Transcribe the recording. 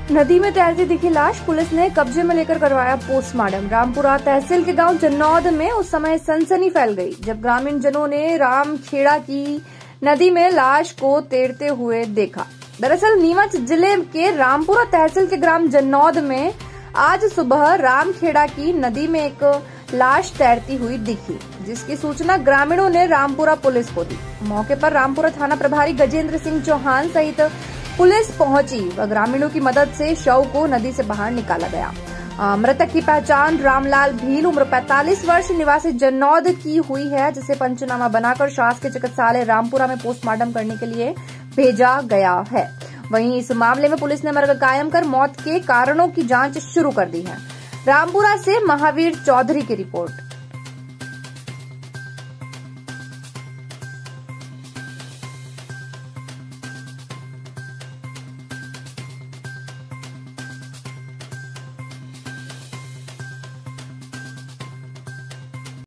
नदी में तैरती दिखी लाश, पुलिस ने कब्जे में लेकर करवाया पोस्टमार्टम। रामपुरा तहसील के गांव जन्नौद में उस समय सनसनी फैल गई जब ग्रामीण जनों ने रामखेड़ा की नदी में लाश को तैरते हुए देखा। दरअसल नीमच जिले के रामपुरा तहसील के ग्राम जन्नौद में आज सुबह रामखेड़ा की नदी में एक लाश तैरती हुई दिखी, जिसकी सूचना ग्रामीणों ने रामपुरा पुलिस को दी। मौके पर रामपुरा थाना प्रभारी गजेंद्र सिंह चौहान सहित पुलिस पहुंची व ग्रामीणों की मदद से शव को नदी से बाहर निकाला गया। मृतक की पहचान रामलाल भील उम्र 45 वर्ष निवासी जन्नौद की हुई है, जिसे पंचनामा बनाकर शासकीय चिकित्सालय रामपुरा में पोस्टमार्टम करने के लिए भेजा गया है। वहीं इस मामले में पुलिस ने मर्ग कायम कर मौत के कारणों की जांच शुरू कर दी है। रामपुरा से महावीर चौधरी की रिपोर्ट।